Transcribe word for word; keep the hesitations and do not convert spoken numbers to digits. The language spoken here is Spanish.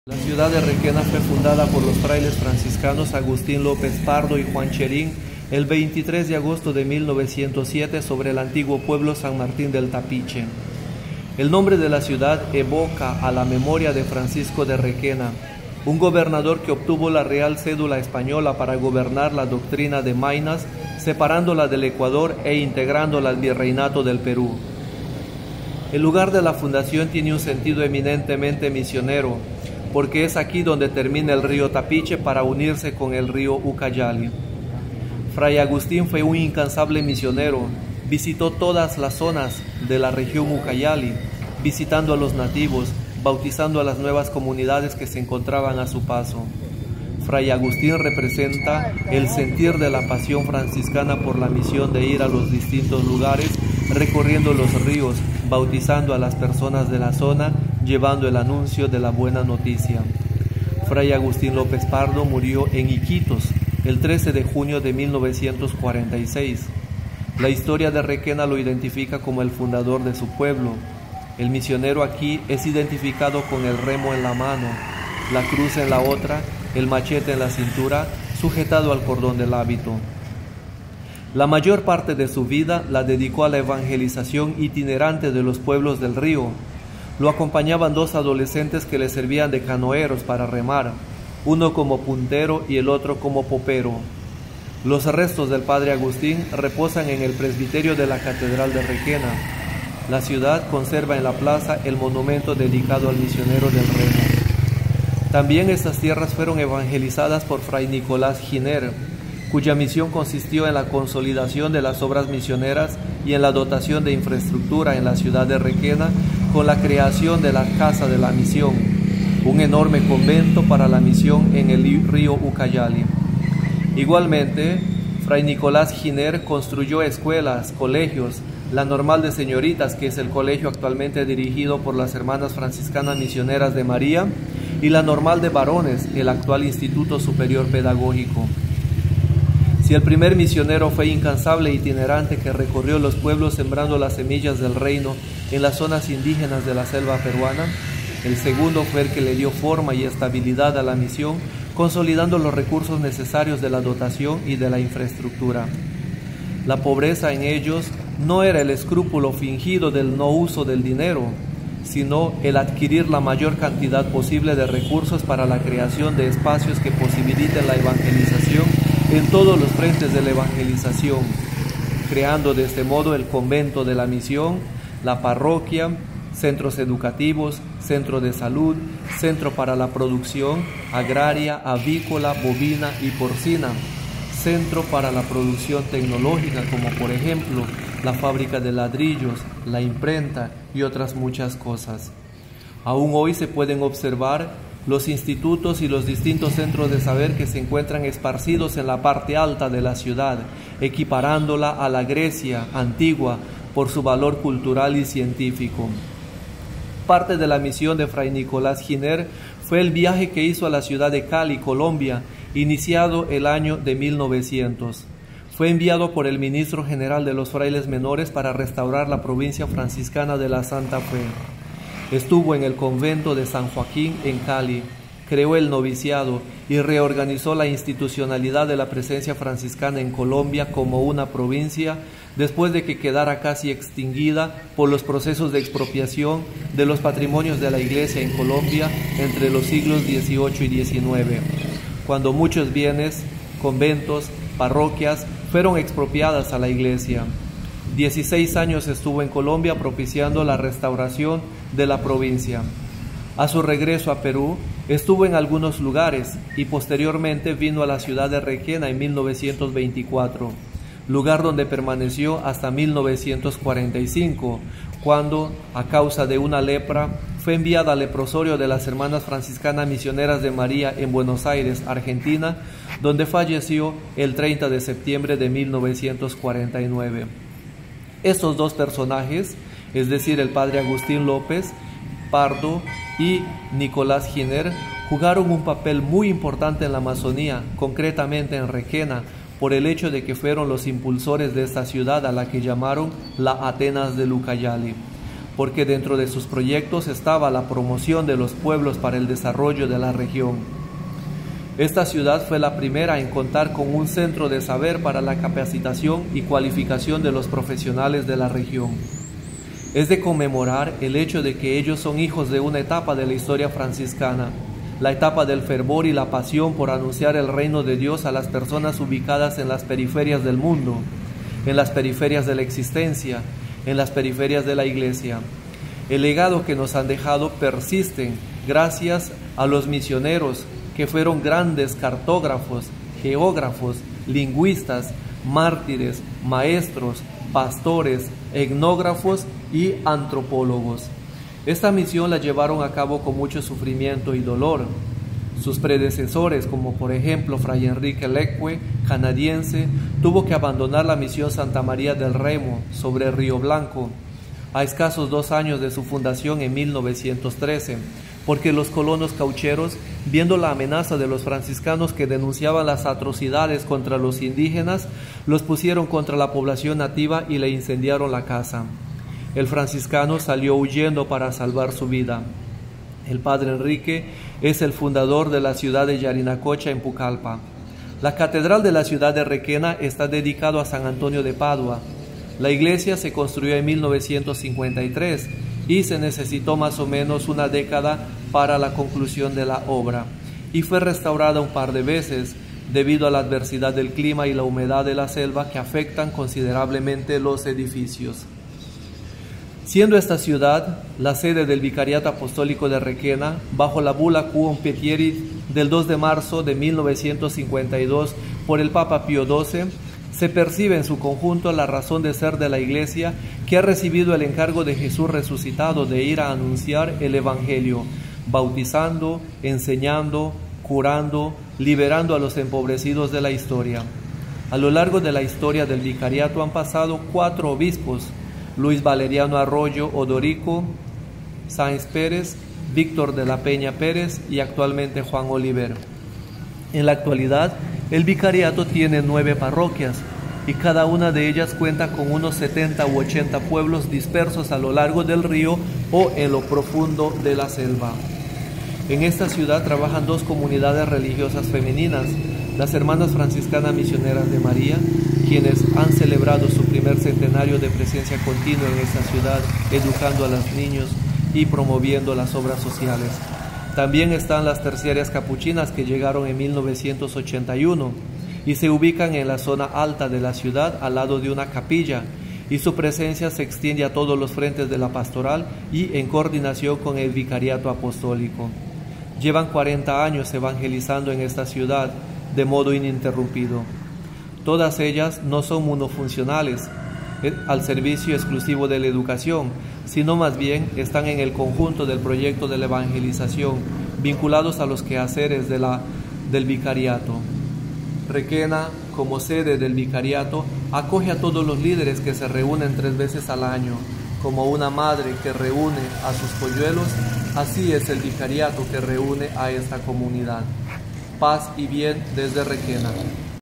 La ciudad de Requena fue fundada por los frailes franciscanos Agustín López Pardo y Juan Cherín el veintitrés de agosto de mil novecientos siete sobre el antiguo pueblo San Martín del Tapiche. El nombre de la ciudad evoca a la memoria de Francisco de Requena, un gobernador que obtuvo la Real Cédula Española para gobernar la doctrina de Maynas, separándola del Ecuador e integrándola al Virreinato del Perú. El lugar de la fundación tiene un sentido eminentemente misionero, porque es aquí donde termina el río Tapiche para unirse con el río Ucayali. Fray Agustín fue un incansable misionero, visitó todas las zonas de la región Ucayali, visitando a los nativos, bautizando a las nuevas comunidades que se encontraban a su paso. Fray Agustín representa el sentir de la pasión franciscana por la misión de ir a los distintos lugares, recorriendo los ríos, bautizando a las personas de la zona, llevando el anuncio de la buena noticia. Fray Agustín López Pardo murió en Iquitos el trece de junio de mil novecientos cuarenta y seis. La historia de Requena lo identifica como el fundador de su pueblo. El misionero aquí es identificado con el remo en la mano, la cruz en la otra, el machete en la cintura, sujetado al cordón del hábito. La mayor parte de su vida la dedicó a la evangelización itinerante de los pueblos del río. Lo acompañaban dos adolescentes que le servían de canoeros para remar, uno como puntero y el otro como popero. Los restos del padre Agustín reposan en el presbiterio de la Catedral de Requena. La ciudad conserva en la plaza el monumento dedicado al misionero del remo. También estas tierras fueron evangelizadas por Fray Nicolás Giner, cuya misión consistió en la consolidación de las obras misioneras y en la dotación de infraestructura en la ciudad de Requena con la creación de la Casa de la Misión, un enorme convento para la misión en el río Ucayali. Igualmente, Fray Nicolás Giner construyó escuelas, colegios, la Normal de Señoritas, que es el colegio actualmente dirigido por las Hermanas Franciscanas Misioneras de María, y la Normal de Varones, el actual Instituto Superior Pedagógico. Si el primer misionero fue incansable e itinerante que recorrió los pueblos sembrando las semillas del reino en las zonas indígenas de la selva peruana, el segundo fue el que le dio forma y estabilidad a la misión, consolidando los recursos necesarios de la dotación y de la infraestructura. La pobreza en ellos no era el escrúpulo fingido del no uso del dinero, sino el adquirir la mayor cantidad posible de recursos para la creación de espacios que posibiliten la evangelización en todos los frentes de la evangelización, creando de este modo el convento de la misión, la parroquia, centros educativos, centro de salud, centro para la producción agraria, avícola, bovina y porcina, centro para la producción tecnológica, como por ejemplo la fábrica de ladrillos, la imprenta y otras muchas cosas. Aún hoy se pueden observar los institutos y los distintos centros de saber que se encuentran esparcidos en la parte alta de la ciudad, equiparándola a la Grecia antigua por su valor cultural y científico. Parte de la misión de Fray Nicolás Giner fue el viaje que hizo a la ciudad de Cali, Colombia, iniciado el año de mil novecientos. Fue enviado por el ministro general de los frailes menores para restaurar la provincia franciscana de la Santa Fe. Estuvo en el convento de San Joaquín en Cali, creó el noviciado y reorganizó la institucionalidad de la presencia franciscana en Colombia como una provincia después de que quedara casi extinguida por los procesos de expropiación de los patrimonios de la Iglesia en Colombia entre los siglos dieciocho y diecinueve, cuando muchos bienes, conventos, parroquias fueron expropiadas a la Iglesia. dieciséis años estuvo en Colombia propiciando la restauración de la provincia. A su regreso a Perú, estuvo en algunos lugares y posteriormente vino a la ciudad de Requena en mil novecientos veinticuatro, lugar donde permaneció hasta mil novecientos cuarenta y cinco, cuando, a causa de una lepra, fue enviada al leprosorio de las Hermanas Franciscanas Misioneras de María en Buenos Aires, Argentina, donde falleció el treinta de septiembre de mil novecientos cuarenta y nueve. Estos dos personajes, es decir, el padre Agustín López Pardo y Nicolás Giner, jugaron un papel muy importante en la Amazonía, concretamente en Requena, por el hecho de que fueron los impulsores de esta ciudad a la que llamaron la Atenas del Ucayali. porque dentro de sus proyectos estaba la promoción de los pueblos para el desarrollo de la región. Esta ciudad fue la primera en contar con un centro de saber para la capacitación y cualificación de los profesionales de la región. Es de conmemorar el hecho de que ellos son hijos de una etapa de la historia franciscana, la etapa del fervor y la pasión por anunciar el reino de Dios a las personas ubicadas en las periferias del mundo, en las periferias de la existencia, en las periferias de la iglesia. El legado que nos han dejado persiste gracias a los misioneros que fueron grandes cartógrafos, geógrafos, lingüistas, mártires, maestros, pastores, etnógrafos y antropólogos. Esta misión la llevaron a cabo con mucho sufrimiento y dolor. Sus predecesores, como por ejemplo Fray Enrique Lecque, canadiense, tuvo que abandonar la misión Santa María del Remo sobre Río Blanco a escasos dos años de su fundación en mil novecientos trece, porque los colonos caucheros, viendo la amenaza de los franciscanos que denunciaban las atrocidades contra los indígenas, los pusieron contra la población nativa y le incendiaron la casa. El franciscano salió huyendo para salvar su vida. El padre Enrique es el fundador de la ciudad de Yarinacocha en Pucallpa. La catedral de la ciudad de Requena está dedicada a San Antonio de Padua. La iglesia se construyó en mil novecientos cincuenta y tres y se necesitó más o menos una década para la conclusión de la obra, y fue restaurada un par de veces debido a la adversidad del clima y la humedad de la selva que afectan considerablemente los edificios. Siendo esta ciudad la sede del Vicariato Apostólico de Requena, bajo la bula Quum Petieri del dos de marzo de mil novecientos cincuenta y dos por el Papa Pío doce, se percibe en su conjunto la razón de ser de la Iglesia, que ha recibido el encargo de Jesús resucitado de ir a anunciar el Evangelio, bautizando, enseñando, curando, liberando a los empobrecidos de la historia. A lo largo de la historia del vicariato han pasado cuatro obispos: Luis Valeriano Arroyo Odorico, Sáenz Pérez, Víctor de la Peña Pérez y actualmente Juan Oliver. En la actualidad, el vicariato tiene nueve parroquias y cada una de ellas cuenta con unos setenta u ochenta pueblos dispersos a lo largo del río o en lo profundo de la selva. En esta ciudad trabajan dos comunidades religiosas femeninas, las Hermanas Franciscanas Misioneras de María, quienes han celebrado su primer centenario de presencia continua en esta ciudad, educando a los niños y promoviendo las obras sociales. También están las terciarias capuchinas, que llegaron en mil novecientos ochenta y uno y se ubican en la zona alta de la ciudad al lado de una capilla, y su presencia se extiende a todos los frentes de la pastoral y en coordinación con el vicariato apostólico. Llevan cuarenta años evangelizando en esta ciudad de modo ininterrumpido. Todas ellas no son monofuncionales al servicio exclusivo de la educación, sino más bien están en el conjunto del proyecto de la evangelización, vinculados a los quehaceres de la, del vicariato. Requena, como sede del vicariato, acoge a todos los líderes que se reúnen tres veces al año. Como una madre que reúne a sus polluelos, así es el vicariato que reúne a esta comunidad. Paz y bien desde Requena.